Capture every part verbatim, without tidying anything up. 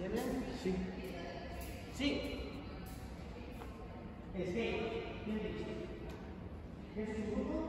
Sí. Sí. Skate. Bien dicho. ¿Es un grupo?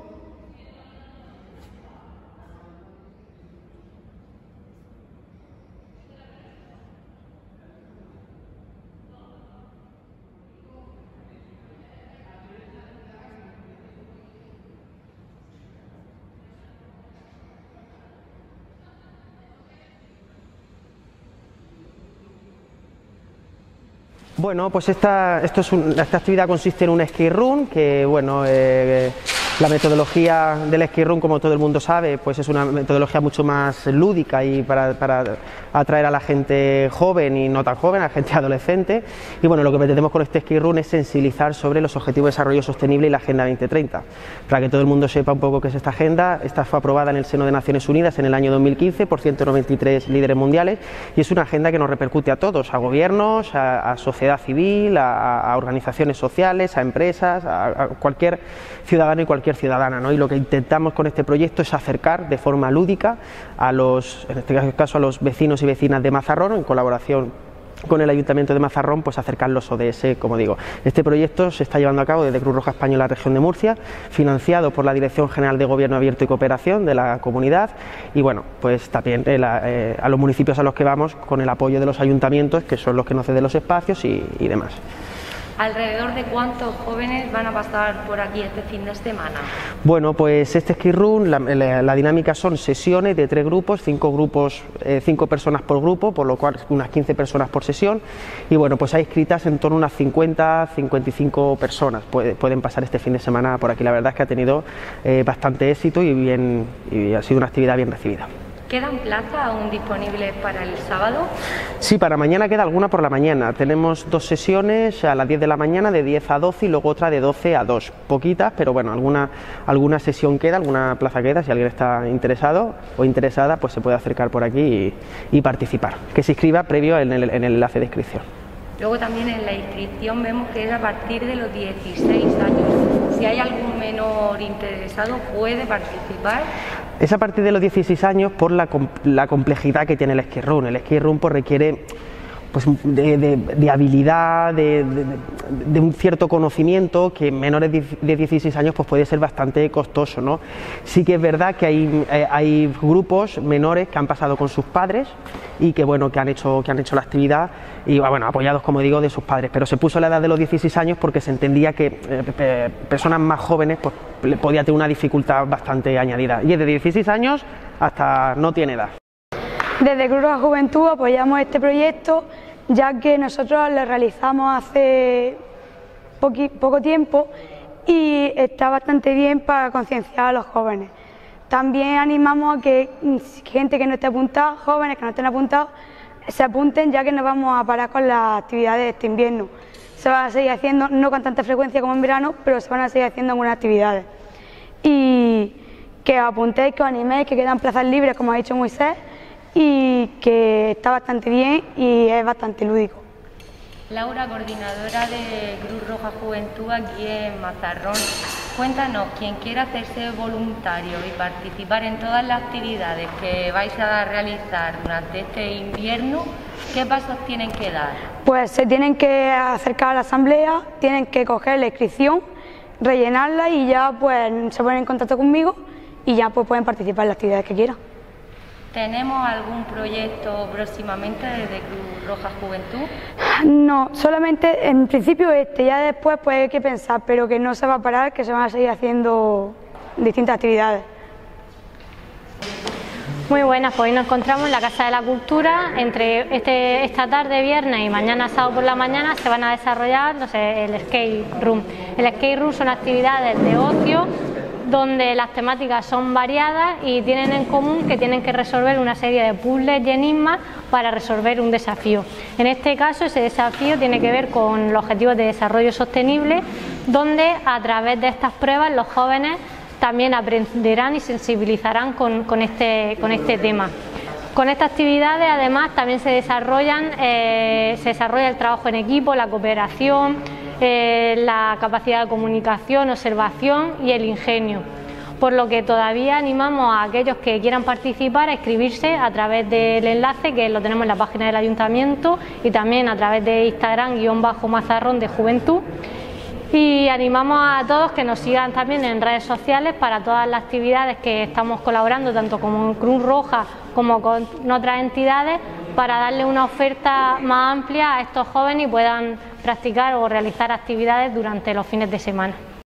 Bueno, pues esta, esto es un, esta actividad consiste en un skate run, que bueno, eh, la metodología del skate run, como todo el mundo sabe, pues es una metodología mucho más lúdica y para, para atraer a la gente joven y no tan joven, a la gente adolescente. Y bueno, lo que pretendemos con este skate run es sensibilizar sobre los Objetivos de Desarrollo Sostenible y la Agenda veinte treinta. Para que todo el mundo sepa un poco qué es esta agenda, esta fue aprobada en el seno de Naciones Unidas en el año dos mil quince por ciento noventa y tres líderes mundiales y es una agenda que nos repercute a todos, a gobiernos, a, a sociedad civil, a, a organizaciones sociales, a empresas, a, a cualquier ciudadano y cualquier ciudadana, ¿no? Y lo que intentamos con este proyecto es acercar de forma lúdica a los, en este caso a los vecinos y vecinas de Mazarrón, en colaboración con el Ayuntamiento de Mazarrón, pues acercar los O D S, como digo. Este proyecto se está llevando a cabo desde Cruz Roja Española Región de Murcia, financiado por la Dirección General de Gobierno Abierto y Cooperación de la comunidad y bueno, pues también eh, la, eh, a los municipios a los que vamos con el apoyo de los ayuntamientos, que son los que nos ceden los espacios y, y demás. ¿Alrededor de cuántos jóvenes van a pasar por aquí este fin de semana? Bueno, pues este skate run, la, la, la dinámica son sesiones de tres grupos, cinco grupos, eh, cinco personas por grupo, por lo cual unas quince personas por sesión y bueno, pues hay inscritas en torno a unas cincuenta, cincuenta y cinco personas, puede, pueden pasar este fin de semana por aquí. La verdad es que ha tenido eh, bastante éxito y, bien, y ha sido una actividad bien recibida. ¿Quedan plazas aún disponibles para el sábado? Sí, para mañana queda alguna por la mañana. Tenemos dos sesiones a las diez de la mañana, de diez a doce y luego otra de doce a dos. Poquitas, pero bueno, alguna, alguna sesión queda, alguna plaza queda. Si alguien está interesado o interesada, pues se puede acercar por aquí y, y participar. Que se inscriba previo en el, en el enlace de inscripción. Luego también en la inscripción vemos que es a partir de los dieciséis años. Si hay algún menor interesado, puede participar. Es a partir de los dieciséis años por la, la complejidad que tiene el skate run. El skate run pues, requiere pues, de, de, de habilidad, de, de, de un cierto conocimiento que en menores de dieciséis años pues, puede ser bastante costoso, ¿no? Sí que es verdad que hay, eh, hay grupos menores que han pasado con sus padres y que, bueno, que, han hecho, que han hecho la actividad y bueno, apoyados, como digo, de sus padres, pero se puso la edad de los dieciséis años porque se entendía que eh, personas más jóvenes pues, podía tener una dificultad bastante añadida y es de dieciséis años hasta no tiene edad. Desde Cruz Roja Juventud apoyamos este proyecto ya que nosotros lo realizamos hace poqui, poco tiempo y está bastante bien para concienciar a los jóvenes. También animamos a que gente que no esté apuntada, jóvenes que no estén apuntados, se apunten ya que nos vamos a parar con las actividades de este invierno. Se van a seguir haciendo, no con tanta frecuencia como en verano, pero se van a seguir haciendo algunas actividades. Y que os apuntéis, que os animéis, que quedan plazas libres, como ha dicho Moisés, y que está bastante bien y es bastante lúdico. Laura, coordinadora de Cruz Roja Juventud aquí en Mazarrón, cuéntanos, quien quiera hacerse voluntario y participar en todas las actividades que vais a realizar durante este invierno, ¿qué pasos tienen que dar? Pues se tienen que acercar a la asamblea, tienen que coger la inscripción, rellenarla y ya pues se ponen en contacto conmigo y ya pues pueden participar en las actividades que quieran. ¿Tenemos algún proyecto próximamente desde Cruz Roja Juventud? No, solamente en principio este, ya después pues hay que pensar, pero que no se va a parar, que se van a seguir haciendo distintas actividades. Muy buenas, pues hoy nos encontramos en la Casa de la Cultura. Entre este, esta tarde, viernes y mañana sábado por la mañana se van a desarrollar no sé, el skate room. El skate room son actividades de ocio donde las temáticas son variadas y tienen en común que tienen que resolver una serie de puzzles y enigmas para resolver un desafío. En este caso, ese desafío tiene que ver con los Objetivos de Desarrollo Sostenible, donde a través de estas pruebas los jóvenes también aprenderán y sensibilizarán con, con, este, con este tema. Con estas actividades además también se desarrollan, eh, se desarrolla el trabajo en equipo, la cooperación, eh, la capacidad de comunicación, observación y el ingenio. por lo que todavía animamos a aquellos que quieran participar a inscribirse a través del enlace que lo tenemos en la página del Ayuntamiento y también a través de Instagram guión bajo Mazarrón de Juventud. Y animamos a todos que nos sigan también en redes sociales para todas las actividades que estamos colaborando, tanto con Cruz Roja como con otras entidades, para darle una oferta más amplia a estos jóvenes y puedan practicar o realizar actividades durante los fines de semana.